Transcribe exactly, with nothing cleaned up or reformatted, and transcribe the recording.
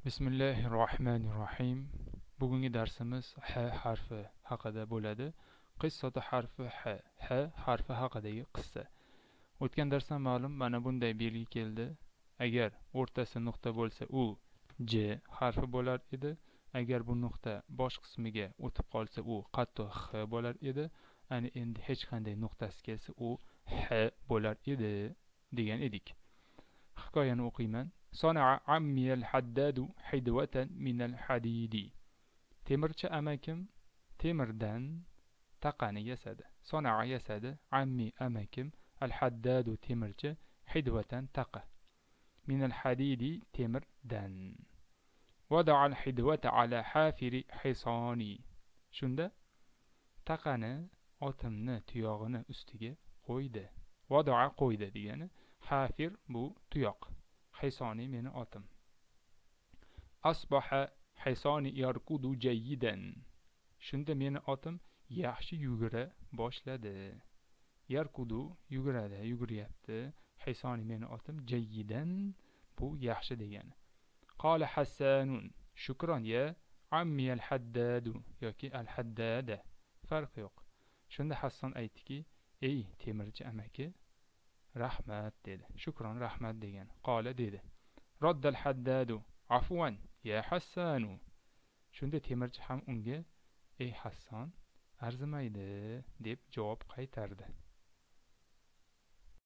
Bismillahirrohmanirrohim. Bugungi darsimiz H harfi haqida bo'ladi. Qissatu harfi H. H harfi haqidagi qissa. O'tgan darsdan ma'lum mana bunday belgi keldi. Agar o'rtasi nuqta bo'lsa, u J harfi bo'lar edi. Agar bu nuqta bosh qismiga o'tib qolsa, u qattiq H bo'lar edi. Ani endi hech qanday nuqtasi kelsa, u H bo'lar edi degan edik. Hikoyani o'qiyman. صنع عمي الحداد حدوة من الحديد. Temirchi amakim temirdan taqani yasadi. صنع yasadi. عمي amakim الحداد temirchi حدوة taqa. من الحديد temirdan. وضع الحدوة على حافر حصاني. Shunda taqani otimni tuyog'ini ustiga qo'ydi. وضع qo'ydi degani. Hafir bu tuyoq. Hisoni meni otim. Asbaha hisoni yarkudu jayyidan. Shunda meni otim yaxshi yugura boshladi. Yarkudu yuguradi, yuguryapti. Hisoni meni otim jayyidan bu yaxshi degani. Qala Hassanun. Shukron ya ammi al-haddadu yoki al-haddada. Farqi yo'q. Shunda Hassan aytdiki, ey temirchi amaki, rahmat dedi. Shukron rahmat degan. Qala dedi. Raddal haddadu afwan ya Hassanu. Shunda temirchi ham unga ey Hassan arzimaydi deb javob qaytardi.